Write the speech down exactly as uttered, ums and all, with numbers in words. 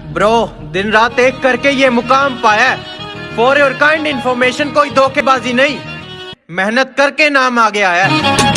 Bro, दिन रात एक करके ये मुकाम पाया। फॉर योर काइंड इन्फॉर्मेशन, कोई धोखेबाजी नहीं, मेहनत करके नाम आ गया है।